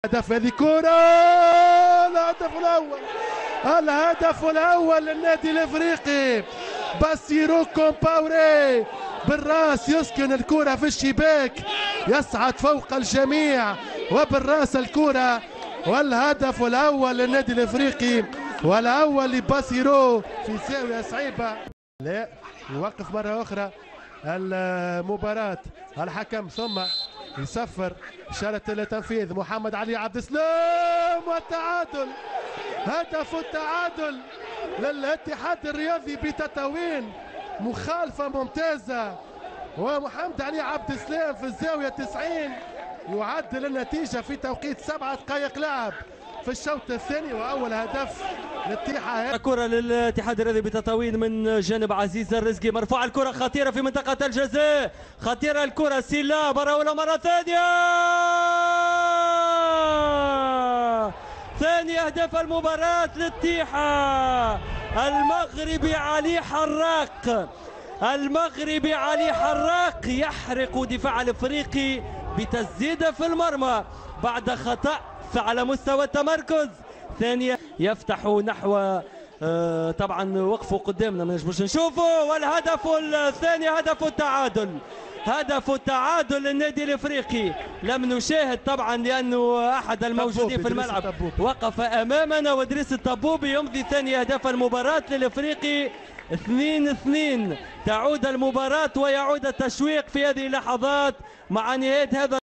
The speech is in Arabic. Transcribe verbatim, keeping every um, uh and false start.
هدف هذه كرة، الهدف الأول الهدف الأول للنادي الإفريقي. باسيرو كومباوري بالراس يسكن الكرة في الشباك، يصعد فوق الجميع وبالراس الكرة، والهدف الأول للنادي الإفريقي والأول لباسيرو في زاوية صعيبة. لا يوقف مرة أخرى المباراة الحكم ثم يصفر إشارة لتنفيذ محمد علي عبد السلام، والتعادل، هدف التعادل للاتحاد الرياضي بتطاوين، مخالفة ممتازة، ومحمد علي عبد السلام في الزاوية تسعين يعدل النتيجة في توقيت سبعة دقائق لعب في الشوط الثاني، وأول هدف للاتحاد. كرة للاتحاد الرياضي بتطاوين من جانب عزيز الرزقي، مرفوع الكرة خطيرة في منطقة الجزاء، خطيرة الكرة سيلا مرة أولى مرة ثانية، ثاني أهداف المباراة للاتحاد المغربي علي حراق، المغربي علي حراق يحرق دفاع الافريقي بتسديده في المرمى بعد خطأ على مستوى التمركز. ثانية يفتح نحو آه طبعا وقفوا قدامنا ما نجموش نشوفوا، والهدف الثاني هدف التعادل، هدف التعادل للنادي الافريقي. لم نشاهد طبعا لانه احد الموجودين في الملعب وقف امامنا، وادريس الطبوبي يمضي ثاني اهداف المباراة للافريقي. اثنين اثنين تعود المباراة ويعود التشويق في هذه اللحظات مع نهاية هذا